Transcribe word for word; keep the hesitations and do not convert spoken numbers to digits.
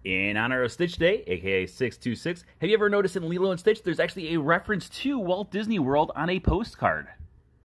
In honor of Stitch Day, aka six two six, have you ever noticed in Lilo and Stitch there's actually a reference to Walt Disney World on a postcard?